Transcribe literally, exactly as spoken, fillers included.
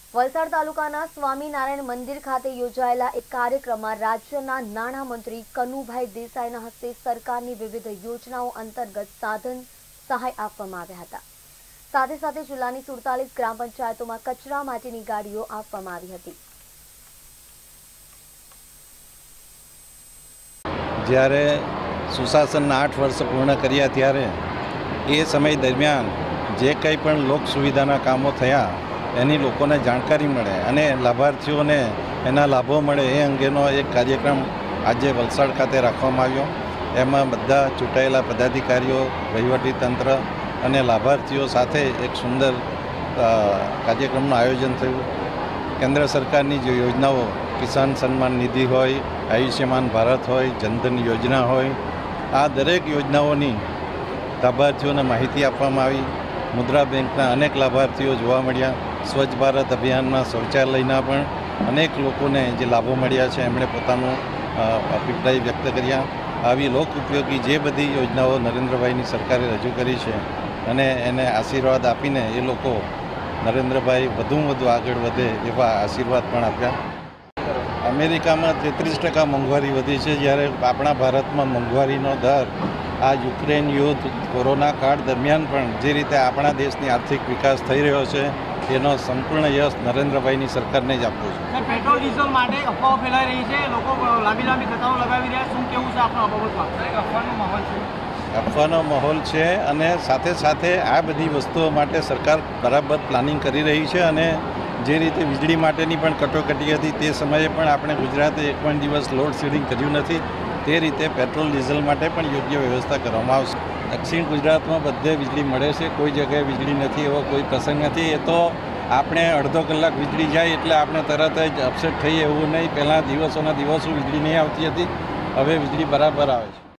વલસાડ તાલુકાના સ્વામિનારાયણ મંદિર ખાતે યોજાયેલા એક કાર્યક્રમમાં રાજ્યના નાણામંત્રી કનુભાઈ દેસાઈના હસ્તે સરકારની વિવિધ યોજનાઓ અંતર્ગત સાધન સહાય આપવામાં આવ્યા હતા। સાથે સાથે જિલ્લાની સુડતાલીસ ગ્રામ પંચાયતોમાં કચરા માટેની ગાડીઓ આપવામાં આવી હતી। જ્યારે સુશાસનના આઠ વર્ષ પૂર્ણ કર્યા ત્યારે એ સમય દરમિયાન જે કંઈ પણ લોક સુવિધાના કામો થયા એની લોકોને જાણકારી મળે અને લાભાર્થીઓને એના લાભો મળે એ અંગેનો એક કાર્યક્રમ આજે વલસાડ ખાતે રાખવામાં આવ્યો। એમાં બધા ચૂંટાયેલા પદાધિકારીઓ, વહીવટીતંત્ર અને લાભાર્થીઓ સાથે એક સુંદર કાર્યક્રમનું આયોજન થયું। કેન્દ્ર સરકારની જે યોજનાઓ કિસાન સન્માન નિધિ હોય, આયુષ્યમાન ભારત હોય, જનધન યોજના હોય, આ દરેક યોજનાઓની લાભાર્થીઓને માહિતી આપવામાં આવી। મુદ્રા બેંકના અનેક લાભાર્થીઓ જોવા મળ્યા। સ્વચ્છ ભારત અભિયાનમાં શૌચાલયના પણ અનેક લોકોને જે લાભો મળ્યા છે એમણે પોતાનો અભિપ્રાય વ્યક્ત કર્યા। આવી લોક ઉપયોગી જે બધી યોજનાઓ નરેન્દ્રભાઈની સરકારે રજૂ કરી છે અને એને આશીર્વાદ આપીને એ લોકો નરેન્દ્રભાઈ વધુમાં વધુ આગળ વધે એવા આશીર્વાદ પણ આપ્યા। અમેરિકામાં તેત્રીસ ટકા મોંઘવારી વધી છે, જ્યારે આપણા ભારતમાં મોંઘવારીનો દર આ યુક્રેન યુદ્ધ, કોરોના કાળ દરમિયાન પણ જે રીતે આપણા દેશની આર્થિક વિકાસ થઈ રહ્યો છે એનો સંપૂર્ણ યશ નરેન્દ્રભાઈની સરકારને જ આપવું છે। પેટ્રોલ ડીઝલ માટે અફવાઓ ફેલાઈ રહી છે, લોકો લાંબી લાંબી કતારો લગાવી રહ્યા, શું કેવું છે આપનો બાબતમાં? અફવાનો માહોલ છે અફવાનો માહોલ છે અને સાથે સાથે આ બધી વસ્તુઓ માટે સરકાર બરાબર પ્લાનિંગ કરી રહી છે અને જે રીતે વીજળી માટેની પણ કટોકટી હતી તે સમયે પણ આપણે ગુજરાતે એક પણ દિવસ લોડ શેડિંગ કર્યું નથી। તે રીતે પેટ્રોલ ડીઝલ માટે પણ યોગ્ય વ્યવસ્થા કરવામાં આવશે। દક્ષિણ ગુજરાતમાં બધે વીજળી મળે છે, કોઈ જગ્યાએ વીજળી નથી એવો કોઈ પ્રસંગ નથી। એ તો આપણે અડધો કલાક વીજળી જાય એટલે આપણે તરત જ અપસેટ થઈએ એવું નહીં। પહેલાં દિવસોના દિવસો વીજળી નહીં આવતી હતી, હવે વીજળી બરાબર આવે છે।